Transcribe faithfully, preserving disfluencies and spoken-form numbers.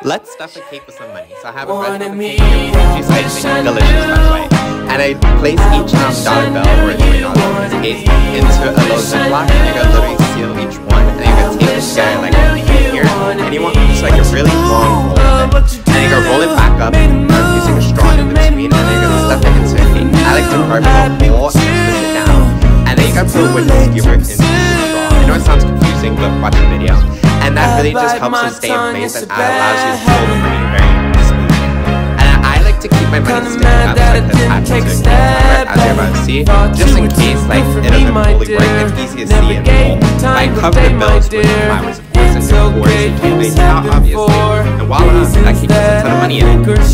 Let's stuff a cake with some money. So I have a red velvet cake here, she's like delicious by the way. And I place each um, dollar bill, or twenty dollars in this case, into a little ziplock, and you're gonna literally seal each one. And then you're gonna take this guy like here, and you want just like a really long roll of it. And you're gonna roll it back up, um, using a straw in between, and then you're gonna stuff it into a cake. I like to carve it all and push it down. And then you gotta put a wooden skewer into the straw. I know it sounds confusing, but watch the video. And that really just helps it stay in place and allows you to hold the money very smoothly. And I like to keep my money sticking up like this attached to a cake, as you're about to see, just in case like it doesn't fully work. It's easy to see and roll. But I cover the bills with flowers, of course, and of course you can make it out obviously. And voila, that cake has a ton of money in it.